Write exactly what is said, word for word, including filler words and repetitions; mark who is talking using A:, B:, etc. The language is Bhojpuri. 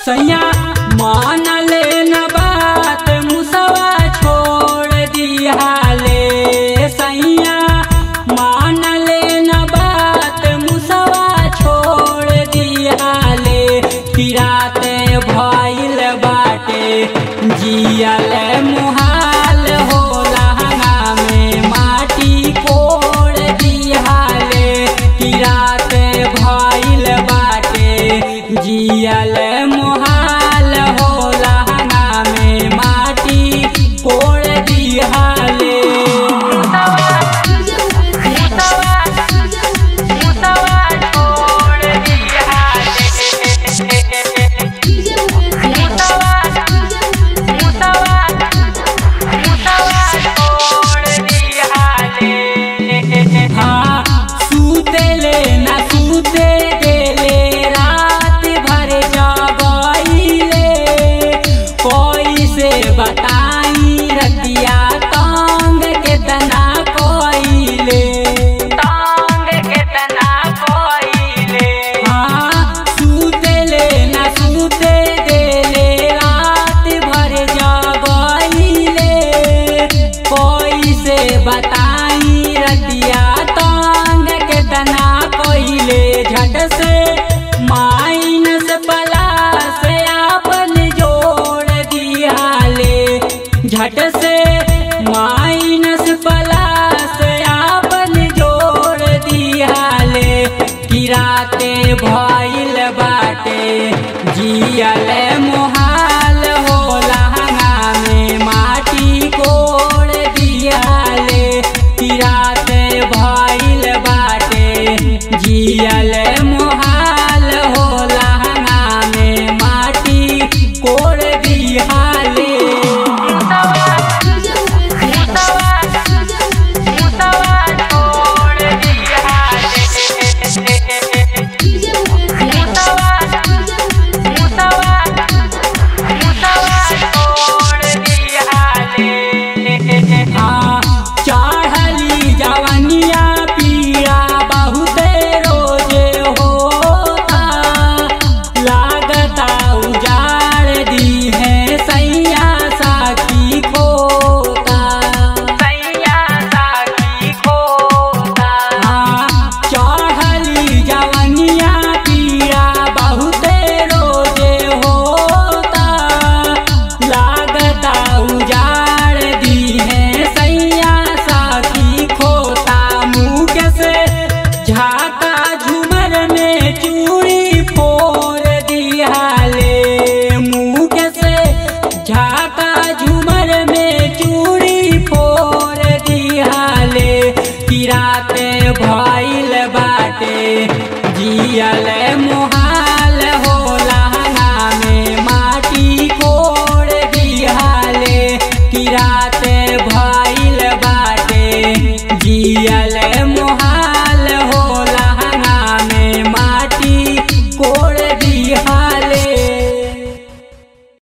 A: सैया मान ले न बात मुसवा छोड़ दिया ले। सैया मान ले न बात मुसवा छोड़ दिया ले। किराते भइल बाटे जियल मुहाल हो लहंगा में माटी कोड़ दिया ले। किराते भइल बाटे जियल मुहाल हो लहंगा में माटी कोड़ दिया ले। बताई रतिया तांग कितना कोइले तांग कितना कोइले। हाँ सूते ले न सूते देले रात भर जगइले। कोई से बताई रतिया तांग कितना कोइले। झट से माइनस प्लस अपन जोड़ दिया ले। झट से माइनस प्लस अपन जोड़ दिया ले। किराते भइल बाटे जियल मुहाल हो लहंगा में माटी कोड़ दिया ले। किराते भइल बाटे जियल मुहाल हो लहंगा में माटी कोड़ दिया ले। चढ़ली जवनिया पीड़ा बहुते रोजे होता। लागता उजाड़ दी है सैया साकी खोता। सैया साकी खोता। हाँ चढ़ली जवनिया पीड़ा बहुते रोजे होता। लागता उजाड़ दी है सैया साकी खोता। मुँह से झाका झूमर में चूड़ी फोड़ दिया ले। मुँह से झाका झूमर में चूड़ी फोड़ दिया ले। किराते भइल बाटे जियल